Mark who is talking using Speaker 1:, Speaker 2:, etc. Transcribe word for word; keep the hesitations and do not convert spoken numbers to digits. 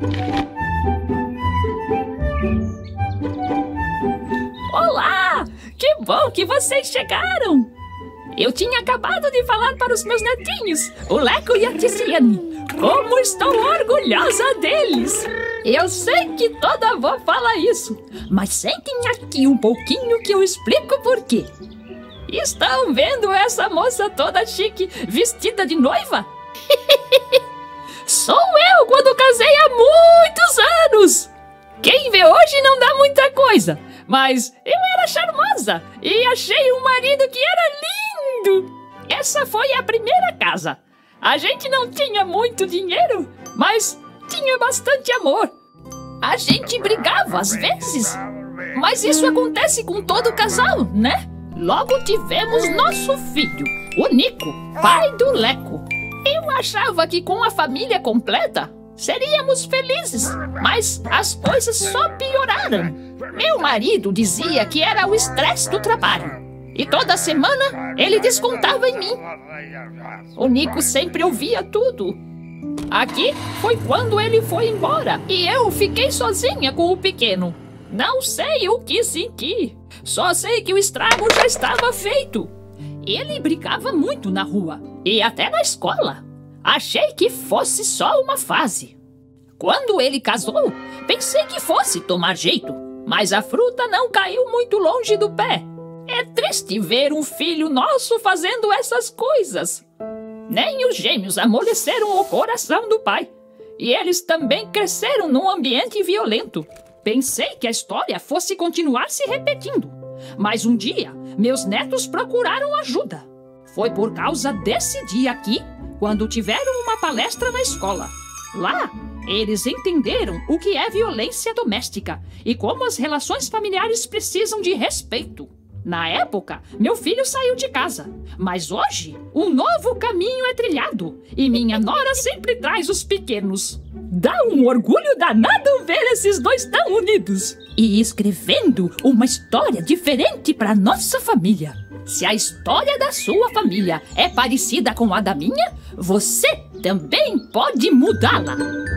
Speaker 1: Olá! Que bom que vocês chegaram! Eu tinha acabado de falar para os meus netinhos, o Leco e a Tiziane, como estou orgulhosa deles! Eu sei que toda avó fala isso, mas sentem aqui um pouquinho que eu explico por quê. Estão vendo essa moça toda chique, vestida de noiva? Sou eu quando casei há muitos anos! Quem vê hoje não dá muita coisa, mas eu era charmosa e achei um marido que era lindo! Essa foi a primeira casa. A gente não tinha muito dinheiro, mas tinha bastante amor. A gente brigava às vezes, mas isso acontece com todo casal, né? Logo tivemos nosso filho, o Nico, pai do Leco. Eu achava que com a família completa seríamos felizes, mas as coisas só pioraram. Meu marido dizia que era o estresse do trabalho e toda semana ele descontava em mim. O Nico sempre ouvia tudo. Aqui foi quando ele foi embora e eu fiquei sozinha com o pequeno. Não sei o que senti, só sei que o estrago já estava feito. Ele brincava muito na rua e até na escola. Achei que fosse só uma fase. Quando ele casou, pensei que fosse tomar jeito, mas a fruta não caiu muito longe do pé. É triste ver um filho nosso fazendo essas coisas. Nem os gêmeos amoleceram o coração do pai. E eles também cresceram num ambiente violento. Pensei que a história fosse continuar se repetindo. Mas um dia, meus netos procuraram ajuda. Foi por causa desse dia aqui, quando tiveram uma palestra na escola. Lá, eles entenderam o que é violência doméstica e como as relações familiares precisam de respeito. Na época, meu filho saiu de casa, mas hoje um novo caminho é trilhado e minha nora sempre traz os pequenos. Dá um orgulho danado ver esses dois tão unidos e escrevendo uma história diferente para nossa família. Se a história da sua família é parecida com a da minha, você também pode mudá-la.